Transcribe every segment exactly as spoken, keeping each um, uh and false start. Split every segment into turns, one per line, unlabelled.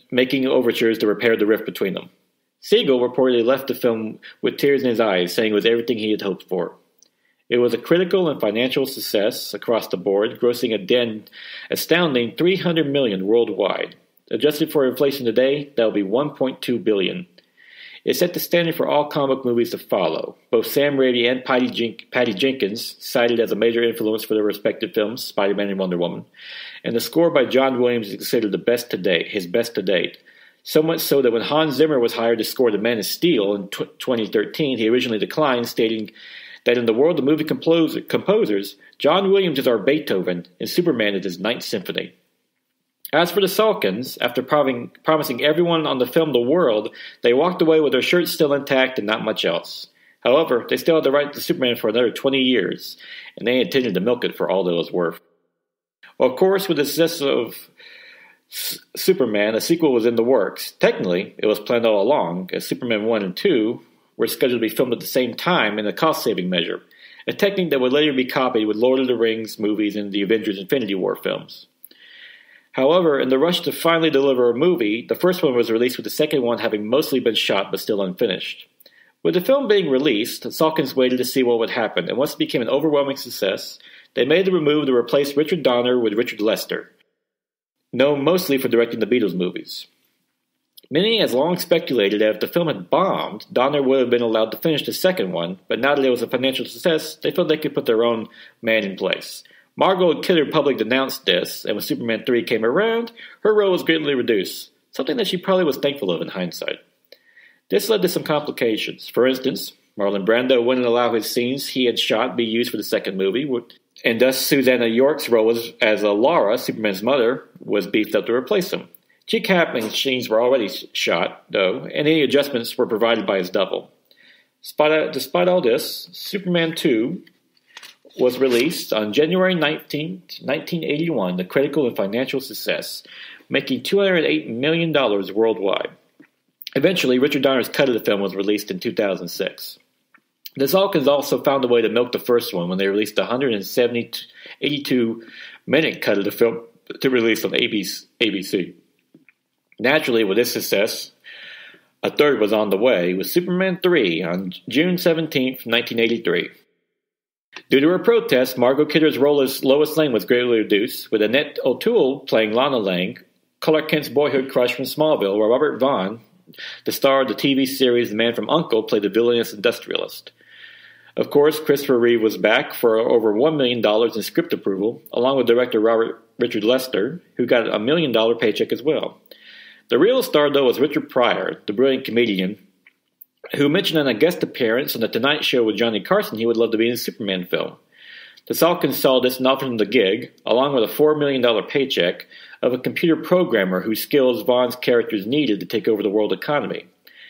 making overtures to repair the rift between them. Siegel reportedly left the film with tears in his eyes, saying it was everything he had hoped for. It was a critical and financial success across the board, grossing a den astounding three hundred million dollars worldwide. Adjusted for inflation today, that would be one point two billion dollars. It set the standard for all comic book movies to follow. Both Sam Raimi and Patty, Jen- Patty Jenkins cited as a major influence for their respective films, Spider-Man and Wonder Woman, and the score by John Williams is considered the best to date, his best to date. So much so that when Hans Zimmer was hired to score The Man of Steel in t- twenty thirteen, he originally declined, stating that in the world of movie composer- composers, John Williams is our Beethoven and Superman is his Ninth Symphony. As for the Salkinds, after prom- promising everyone on the film the world, they walked away with their shirts still intact and not much else. However, they still had the right to Superman for another twenty years, and they intended to milk it for all that it was worth. Well, of course, with the success of S- Superman, a sequel was in the works. Technically, it was planned all along, as Superman one and two were scheduled to be filmed at the same time in a cost-saving measure, a technique that would later be copied with Lord of the Rings movies and the Avengers Infinity War films. However, in the rush to finally deliver a movie, the first one was released with the second one having mostly been shot but still unfinished. With the film being released, the Salkinds waited to see what would happen, and once it became an overwhelming success, they made the move to replace Richard Donner with Richard Lester, known mostly for directing the Beatles movies. Many has long speculated that if the film had bombed, Donner would have been allowed to finish the second one, but now that it was a financial success, they felt they could put their own man in place. Margot Kidder publicly denounced this, and when Superman three came around, her role was greatly reduced, something that she probably was thankful of in hindsight. This led to some complications. For instance, Marlon Brando wouldn't allow his scenes he had shot be used for the second movie, and thus Susanna York's role as, as a Laura, Superman's mother, was beefed up to replace him. G Capman's scenes were already shot, though, and any adjustments were provided by his double. Despite, despite all this, Superman two was released on January nineteenth, nineteen eighty-one, a critical and financial success, making two hundred eight million dollars worldwide. Eventually, Richard Donner's cut of the film was released in two thousand six. The Salkinds also found a way to milk the first one when they released a one hundred eighty-two minute cut of the film to release on A B C. Naturally, with this success, a third was on the way, with Superman three on June seventeenth, nineteen eighty-three. Due to her protest, Margot Kidder's role as Lois Lane was greatly reduced, with Annette O'Toole playing Lana Lang, Clark Kent's boyhood crush from Smallville, where Robert Vaughn, the star of the T V series The Man from U N C L E, played the villainous industrialist. Of course, Christopher Reeve was back for over one million dollars in script approval, along with director Robert Richard Lester, who got a million dollar paycheck as well. The real star, though, was Richard Pryor, the brilliant comedian, who mentioned in a guest appearance on The Tonight Show with Johnny Carson he would love to be in a Superman film. The Salkinds saw this and offered him the gig, along with a four million dollars paycheck, of a computer programmer whose skills Vaughn's characters needed to take over the world economy.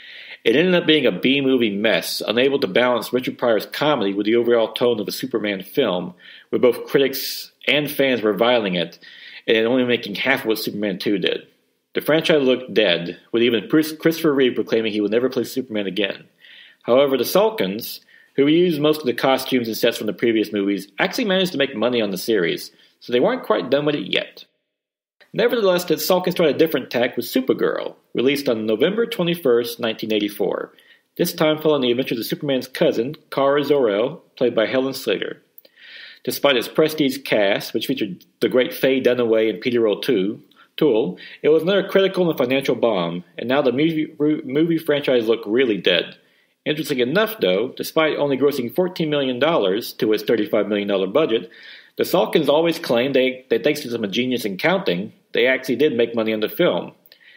It ended up being a B-movie mess, unable to balance Richard Pryor's comedy with the overall tone of a Superman film, where both critics and fans were reviling it, and it only making half of what Superman two did. The franchise looked dead, with even Christopher Reeve proclaiming he would never play Superman again. However, the Salkinds, who reused most of the costumes and sets from the previous movies, actually managed to make money on the series, so they weren't quite done with it yet. Nevertheless, the Salkinds tried a different tack with Supergirl, released on November twenty-first, nineteen eighty-four, this time following the adventures of Superman's cousin, Kara Zor-El, played by Helen Slater. Despite its prestige cast, which featured the great Faye Dunaway and Peter O'Toole, Tool, it was another critical and financial bomb, and now the movie, movie franchise looked really dead. Interesting enough, though, despite only grossing fourteen million dollars to its thirty-five million dollars budget, the Salkinds always claimed they, that thanks to some genius in counting, they actually did make money on the film.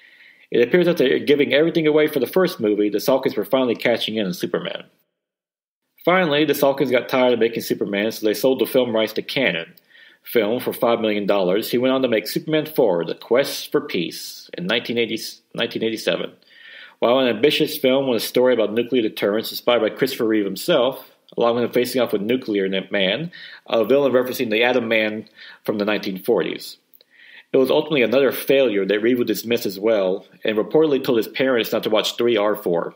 It appears that they're giving everything away for the first movie, the Salkinds were finally catching in on Superman. Finally, the Salkinds got tired of making Superman, so they sold the film rights to Cannon Film for five million dollars. He went on to make Superman four, The Quest for Peace, in nineteen eighty-seven. While an ambitious film with a story about nuclear deterrence inspired by Christopher Reeve himself, along with him facing off with Nuclear Man, a villain referencing the Atom Man from the nineteen forties. It was ultimately another failure that Reeve would dismiss as well, and reportedly told his parents not to watch three R four.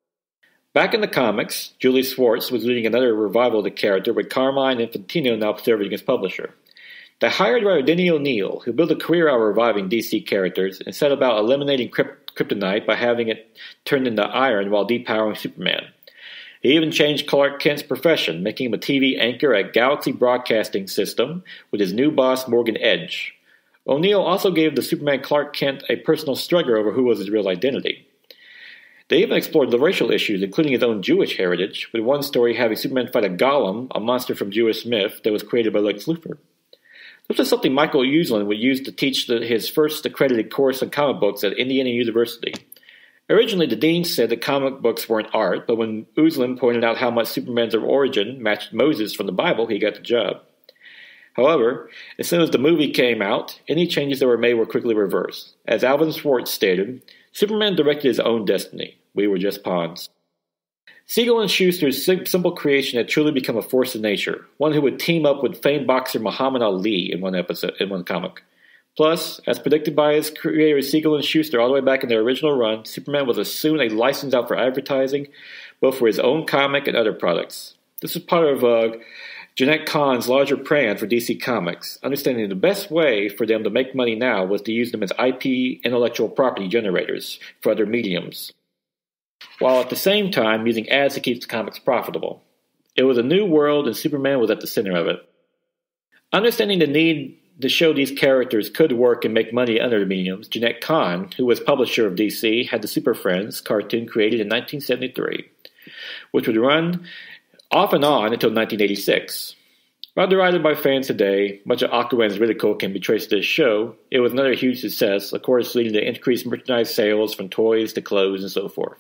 Back in the comics, Julie Swartz was leading another revival of the character, with Carmine Infantino now serving as publisher. They hired writer Denny O'Neil, who built a career out of reviving D C characters and set about eliminating krypt- kryptonite by having it turned into iron while depowering Superman. He even changed Clark Kent's profession, making him a T V anchor at Galaxy Broadcasting System with his new boss Morgan Edge. O'Neil also gave the Superman Clark Kent a personal struggle over who was his real identity. They even explored the racial issues, including his own Jewish heritage, with one story having Superman fight a golem, a monster from Jewish myth that was created by Lex Luthor. This was something Michael Uslan would use to teach the, his first accredited course on comic books at Indiana University. Originally, the dean said that comic books weren't art, but when Uslan pointed out how much Superman's origin matched Moses from the Bible, he got the job. However, as soon as the movie came out, any changes that were made were quickly reversed. As Alvin Schwartz stated, Superman directed his own destiny. We were just pawns. Siegel and Schuster's simple creation had truly become a force of nature, one who would team up with famed boxer Muhammad Ali in one episode, in one comic. Plus, as predicted by his creators Siegel and Schuster all the way back in their original run, Superman was soon a license out for advertising, both for his own comic and other products. This was part of uh, Jeanette Kahn's larger plan for D C Comics, understanding the best way for them to make money now was to use them as I P, intellectual property generators, for other mediums, while at the same time using ads to keep the comics profitable. It was a new world, and Superman was at the center of it. Understanding the need to show these characters could work and make money in other mediums, Jeanette Kahn, who was publisher of D C, had the Super Friends cartoon created in nineteen seventy-three, which would run off and on until nineteen eighty-six. While derided by fans today, much of Aquaman's ridicule can be traced to this show. It was another huge success, of course leading to increased merchandise sales from toys to clothes and so forth.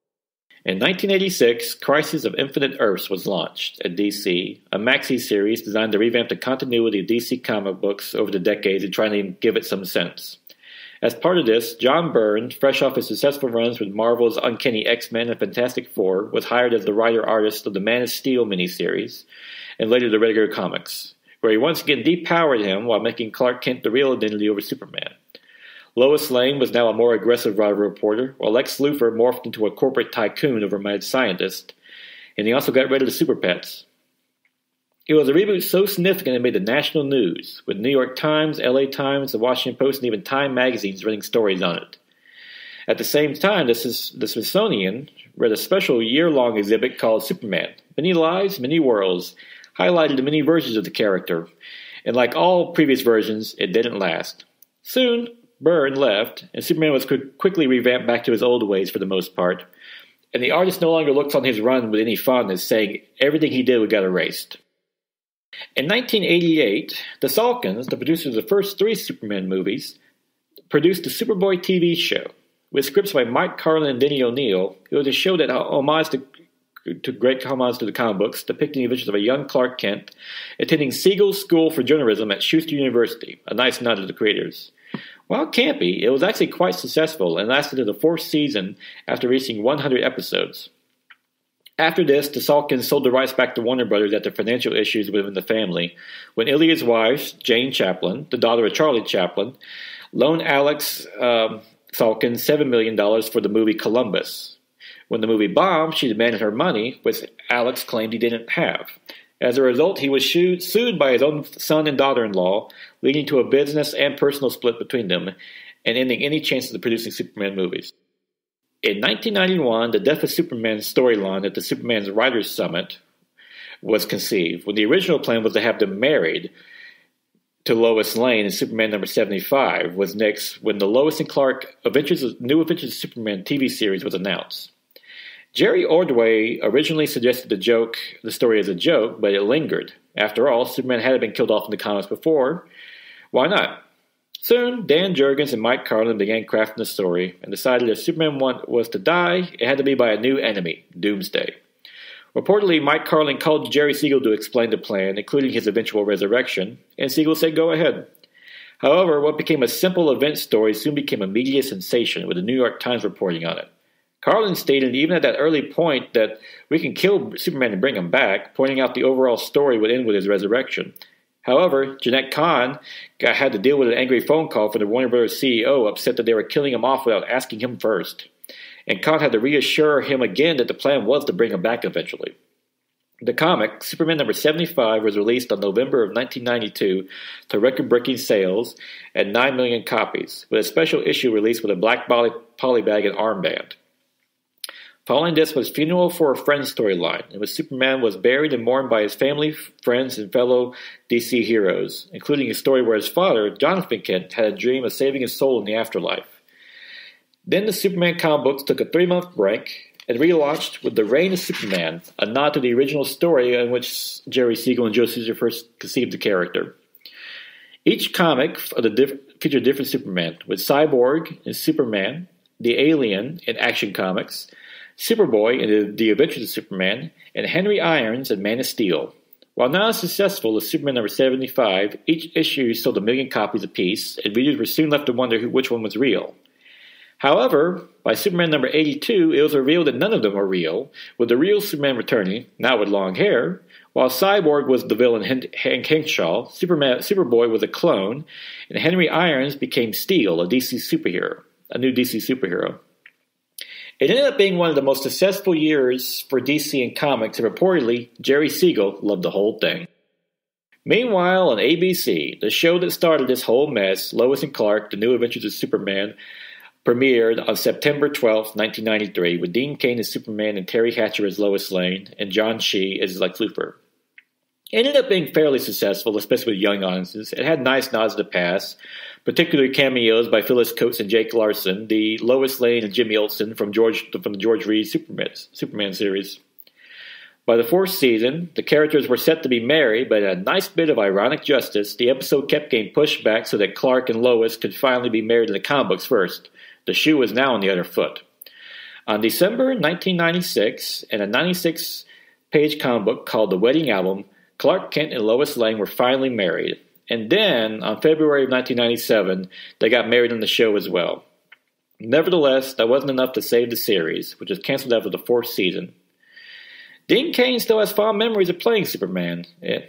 In nineteen eighty-six, Crisis of Infinite Earths was launched at D C, a maxi series designed to revamp the continuity of D C comic books over the decades and try to give it some sense. As part of this, John Byrne, fresh off his successful runs with Marvel's Uncanny X-Men and Fantastic Four, was hired as the writer-artist of the Man of Steel miniseries, and later the regular comics, where he once again depowered him while making Clark Kent the real identity over Superman. Lois Lane was now a more aggressive rival reporter, while Lex Luthor morphed into a corporate tycoon over mad scientist, and he also got rid of the Super Pets. It was a reboot so significant it made the national news, with New York Times, L A Times, the Washington Post, and even Time magazines running stories on it. At the same time, the Smithsonian read a special year-long exhibit called Superman, Many Lives, Many Worlds, highlighted the many versions of the character, and like all previous versions, it didn't last. Soon, Byrne left, and Superman was quick, quickly revamped back to his old ways for the most part, and the artist no longer looks on his run with any fondness, saying everything he did got erased. In nineteen eighty-eight, the Salkinds, the producers of the first three Superman movies, produced the Superboy T V show. With scripts by Mike Carlin and Denny O'Neil, it was a show that homage to, to great homage to the comic books, depicting the adventures of a young Clark Kent attending Siegel's School for Journalism at Schuster University, a nice nod to the creators. While campy, it was actually quite successful and lasted to the fourth season after reaching one hundred episodes. After this, the Salkinds sold the rights back to Warner Brothers after financial issues within the family, when Ilya's wife, Jane Chaplin, the daughter of Charlie Chaplin, loaned Alex uh, Salkind seven million dollars for the movie Columbus. When the movie bombed, she demanded her money, which Alex claimed he didn't have. As a result, he was sued by his own son and daughter-in-law, leading to a business and personal split between them, and ending any chances of producing Superman movies. In nineteen ninety-one, the Death of Superman storyline at the Superman's Writers' Summit was conceived, when the original plan was to have them married to Lois Lane in Superman number seventy-five was next when the Lois and Clark Adventures of, New Adventures of Superman T V series was announced. Jerry Ordway originally suggested the joke, the story as a joke, but it lingered. After all, Superman had been killed off in the comics before. Why not? Soon, Dan Jurgens and Mike Carlin began crafting the story and decided if Superman was to die, it had to be by a new enemy, Doomsday. Reportedly, Mike Carlin called Jerry Siegel to explain the plan, including his eventual resurrection, and Siegel said go ahead. However, what became a simple event story soon became a media sensation, with the New York Times reporting on it. Carlin stated even at that early point that we can kill Superman and bring him back, pointing out the overall story would end with his resurrection. However, Jeanette Kahn got, had to deal with an angry phone call from the Warner Brothers C E O, upset that they were killing him off without asking him first. And Kahn had to reassure him again that the plan was to bring him back eventually. The comic, Superman number seventy-five, was released on November of nineteen ninety-two to record-breaking sales at nine million copies, with a special issue released with a black poly- polybag and armband. Following this was Funeral for a Friend storyline, in which Superman was buried and mourned by his family, friends, and fellow D C heroes, including a story where his father, Jonathan Kent, had a dream of saving his soul in the afterlife. Then the Superman comic books took a three-month break and relaunched with The Reign of Superman, a nod to the original story in which Jerry Siegel and Joe Souza first conceived the character. Each comic of the diff- featured different Superman, with Cyborg and Superman, the Alien in Action Comics, Superboy in the, the Adventures of Superman, and Henry Irons in Man of Steel. While not as successful as Superman number seventy-five, each issue sold a million copies apiece, and readers were soon left to wonder who, which one was real. However, by Superman number eighty-two, it was revealed that none of them were real, with the real Superman returning, now with long hair, while Cyborg was the villain Hank Henshaw, Superman, Superboy was a clone, and Henry Irons became Steel, a D C superhero, a new D C superhero. It ended up being one of the most successful years for D C in comics, and reportedly, Jerry Siegel loved the whole thing. Meanwhile, on A B C, the show that started this whole mess, Lois and Clark, The New Adventures of Superman, premiered on September twelfth, nineteen ninety-three, with Dean Cain as Superman and Terry Hatcher as Lois Lane, and John Shee as Lex Luthor. It ended up being fairly successful, especially with young audiences. It had nice nods to the past, particularly cameos by Phyllis Coates and Jake Larson, the Lois Lane and Jimmy Olsen from George from the George Reed Superman, Superman series. By the fourth season, the characters were set to be married, but in a nice bit of ironic justice, the episode kept getting pushed back so that Clark and Lois could finally be married in the comic books first. The shoe was now on the other foot. On December nineteen ninety-six, in a ninety-six page comic book called The Wedding Album, Clark Kent and Lois Lane were finally married. And then, on February of nineteen ninety-seven, they got married on the show as well. Nevertheless, that wasn't enough to save the series, which was canceled after the fourth season. Dean Cain still has fond memories of playing Superman, and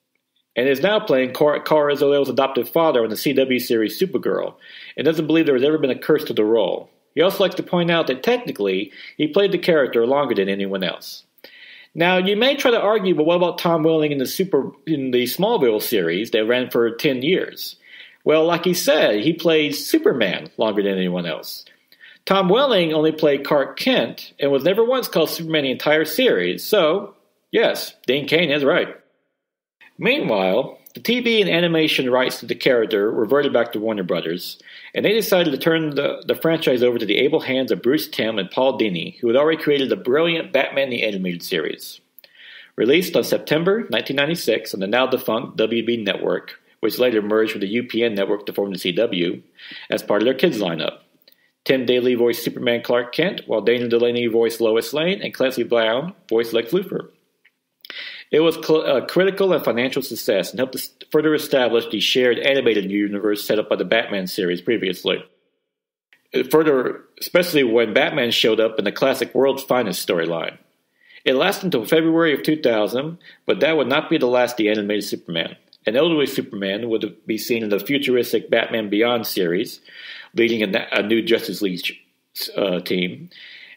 is now playing Kara Zor-El's adopted father on the C W series Supergirl, and doesn't believe there has ever been a curse to the role. He also likes to point out that technically, he played the character longer than anyone else. Now, you may try to argue, but what about Tom Welling in the Super in the Smallville series that ran for ten years? Well, like he said, he played Superman longer than anyone else. Tom Welling only played Clark Kent and was never once called Superman the entire series, so, yes, Dean Cain is right. Meanwhile, the T V and animation rights to the character reverted back to Warner Brothers, and they decided to turn the, the franchise over to the able hands of Bruce Timm and Paul Dini, who had already created the brilliant Batman the Animated Series. Released on September nineteen ninety-six on the now-defunct W B network, which later merged with the U P N network to form the C W, as part of their kids lineup. Tim Daly voiced Superman Clark Kent, while Dana Delaney voiced Lois Lane, and Clancy Brown voiced Lex Luthor. It was a critical and financial success and helped to further establish the shared animated universe set up by the Batman series previously. It further, especially when Batman showed up in the classic World's Finest storyline. It lasted until February of two thousand, but that would not be the last of the animated Superman. An elderly Superman would be seen in the futuristic Batman Beyond series, leading a, a new Justice League uh, team.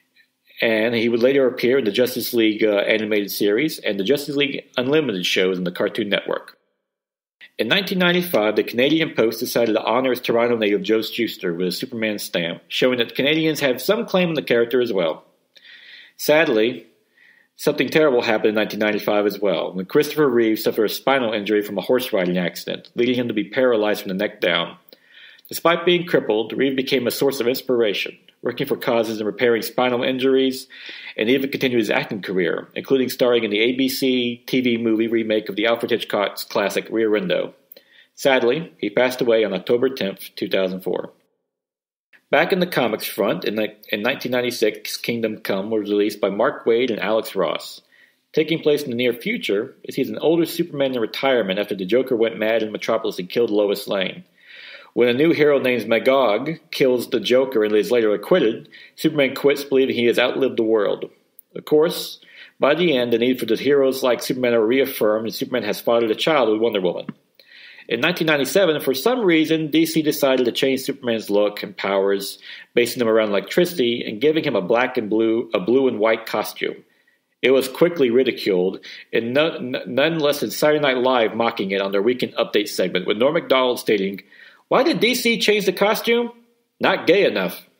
And he would later appear in the Justice League uh, animated series and the Justice League Unlimited shows on the Cartoon Network. In nineteen ninety-five, the Canadian Post decided to honor its Toronto native Joe Shuster with a Superman stamp, showing that Canadians have some claim on the character as well. Sadly, something terrible happened in nineteen ninety-five as well, when Christopher Reeve suffered a spinal injury from a horse riding accident, leading him to be paralyzed from the neck down. Despite being crippled, Reeve became a source of inspiration, working for causes and repairing spinal injuries, and even continued his acting career, including starring in the A B C T V movie remake of the Alfred Hitchcock's classic Rear Window. Sadly, he passed away on October tenth, two thousand four. Back in the comics front, in, the, in nineteen ninety-six, Kingdom Come was released by Mark Waid and Alex Ross. Taking place in the near future, it sees an older Superman in retirement after the Joker went mad in Metropolis and killed Lois Lane. When a new hero named Magog kills the Joker and is later acquitted, Superman quits believing he has outlived the world. Of course, by the end, the need for the heroes like Superman are reaffirmed, and Superman has fathered a child with Wonder Woman. In nineteen ninety-seven, for some reason, D C decided to change Superman's look and powers, basing them around electricity and giving him a black and blue, a blue and white costume. It was quickly ridiculed, and none, none less than Saturday Night Live mocking it on their Weekend Update segment, with Norm Macdonald stating, "Why did D C change the costume? Not gay enough."